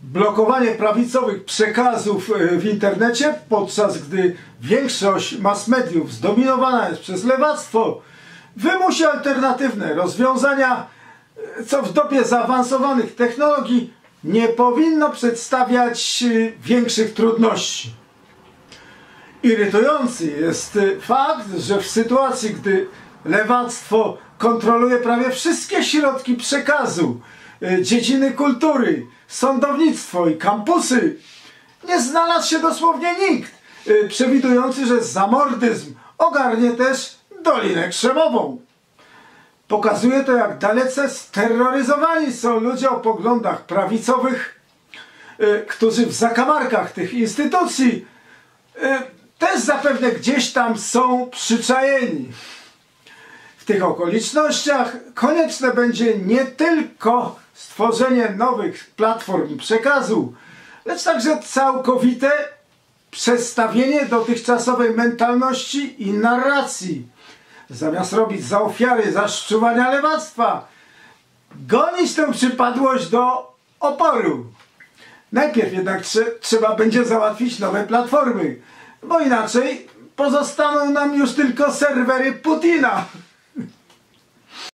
blokowanie prawicowych przekazów w internecie, podczas gdy większość mass mediów zdominowana jest przez lewactwo, wymusi alternatywne rozwiązania, co w dobie zaawansowanych technologii nie powinno przedstawiać większych trudności. Irytujący jest fakt, że w sytuacji, gdy lewactwo kontroluje prawie wszystkie środki przekazu, dziedziny kultury, sądownictwo i kampusy, nie znalazł się dosłownie nikt przewidujący, że zamordyzm ogarnie też Dolinę Krzemową. Pokazuje to, jak dalece steroryzowani są ludzie o poglądach prawicowych, którzy w zakamarkach tych instytucji też zapewne gdzieś tam są przyczajeni. W tych okolicznościach konieczne będzie nie tylko stworzenie nowych platform przekazu, lecz także całkowite przestawienie dotychczasowej mentalności i narracji. Zamiast robić za ofiary zaszczuwania lewactwa, gonić tę przypadłość do oporu. Najpierw jednak trzeba będzie załatwić nowe platformy, bo inaczej pozostaną nam już tylko serwery Putina.